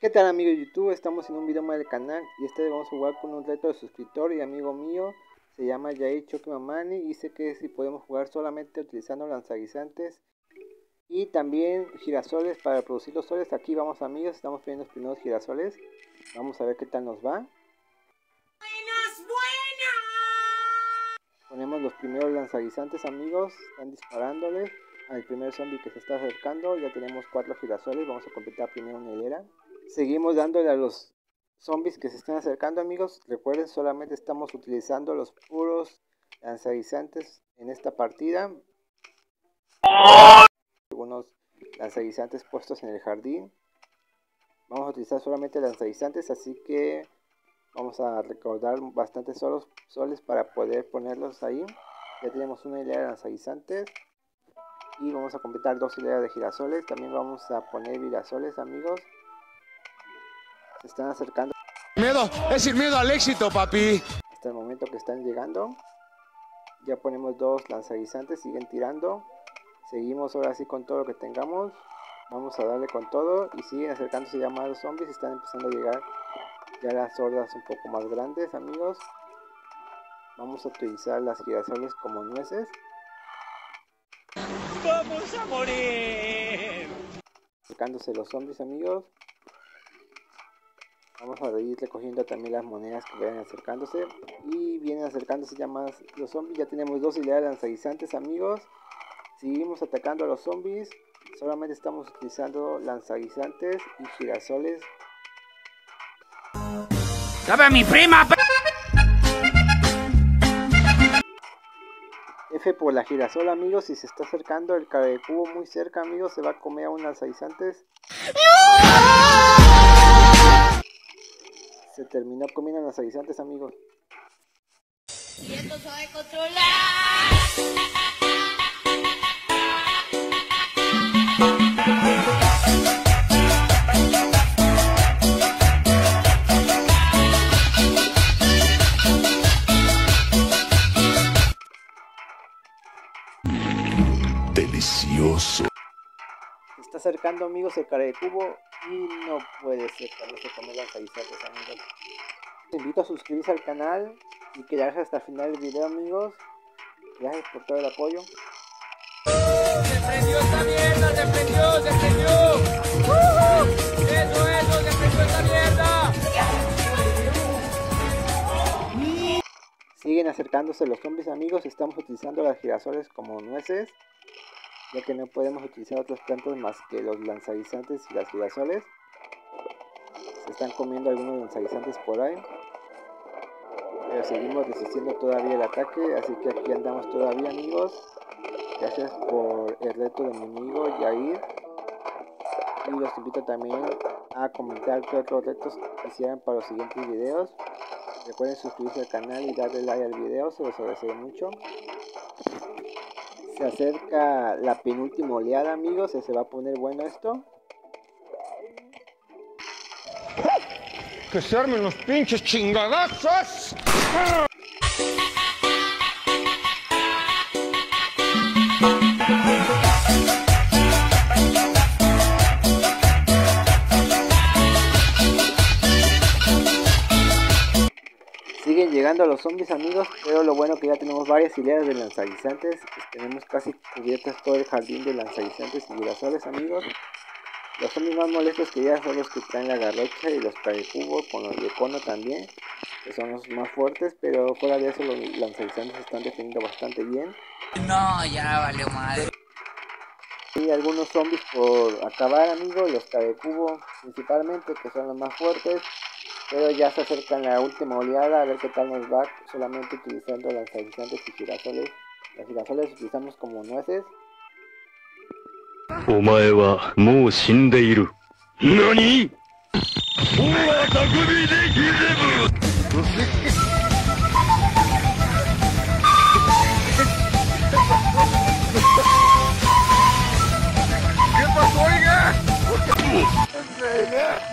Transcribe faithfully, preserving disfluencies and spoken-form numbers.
¿Qué tal amigos de YouTube? Estamos en un video más del canal y esta vez vamos a jugar con un reto de suscriptor y amigo mío. Se llama Yair Chucky Mamani y dice que si podemos jugar solamente utilizando lanzaguisantes y también girasoles para producir los soles. Aquí vamos amigos, estamos poniendo los primeros girasoles. Vamos a ver qué tal nos va. ¡Buenas, buenas! Ponemos los primeros lanzaguisantes amigos, están disparándoles al primer zombie que se está acercando. Ya tenemos cuatro girasoles, vamos a completar primero una hilera. Seguimos dándole a los zombies que se están acercando amigos. Recuerden, solamente estamos utilizando los puros lanzaguisantes en esta partida. Algunos lanzaguisantes puestos en el jardín. Vamos a utilizar solamente lanzaguisantes, así que vamos a recordar bastantes solos, soles para poder ponerlos ahí. Ya tenemos una hilera de lanzaguisantes y vamos a completar dos hileras de girasoles. También vamos a poner girasoles amigos. Se están acercando. Miedo, es ir miedo al éxito, papi. Hasta el momento que están llegando. Ya ponemos dos lanzaguisantes, siguen tirando. Seguimos ahora sí con todo lo que tengamos. Vamos a darle con todo y siguen acercándose ya más los zombies. Están empezando a llegar ya las hordas un poco más grandes amigos. Vamos a utilizar las girasoles como nueces. ¡Vamos a morir! Acercándose los zombies amigos. Vamos a ir recogiendo también las monedas que vayan acercándose. Y vienen acercándose ya más los zombies. Ya tenemos dos hileras de lanzaguisantes amigos. Seguimos atacando a los zombies. Solamente estamos utilizando lanzaguisantes y girasoles. ¡Dame a mi prima! F por la girasol amigos. Si se está acercando el cara de cubo muy cerca amigos, se va a comer a un lanzaguisantes. Se terminó comiendo los lanzaguisantes amigos. Y esto se va a controlar. Delicioso. Se está acercando amigos el cara de cubo y no puede ser que no se come lanzaguisantes amigos. Te invito a suscribirse al canal y quedarse hasta el final del video amigos. Gracias por todo el apoyo. ¡Se prendió esta mierda! ¡Se prendió! ¡Se prendió! ¡Uh-huh! ¡Eso, eso! ¡Se prendió esta mierda! Siguen acercándose los zombies amigos. Estamos utilizando las girasoles como nueces, ya que no podemos utilizar otras plantas más que los lanzaguisantes y las girasoles. Se están comiendo algunos lanzaguisantes por ahí, pero seguimos resistiendo todavía el ataque, así que aquí andamos todavía amigos. Gracias por el reto de mi amigo Yair, y los invito también a comentar qué otros retos quisieran para los siguientes videos. Recuerden suscribirse al canal y darle like al video, se los agradeceré mucho. Se acerca la penúltima oleada amigos, y se va a poner bueno esto. Que se armen los pinches chingadazos. Siguen llegando los zombies amigos, pero lo bueno que ya tenemos varias hileras de lanzaguisantes. Pues tenemos casi cubiertas todo el jardín de lanzaguisantes y girasoles amigos. Los zombies más molestos que ya son los que traen la garrocha y los carecubo con los de cono también, que son los más fuertes, pero fuera de eso los lanzaguisantes están defendiendo bastante bien. No, ya valió madre. Y algunos zombies por acabar amigos, los carecubo principalmente, que son los más fuertes. Pero ya se acercan la última oleada, a ver qué tal nos va, solamente utilizando lanzaguisantes y girasoles. Las girasoles utilizamos como nueces. Omae wa mou shindeiru. ¿Nani? ¿Qué pasó, oiga?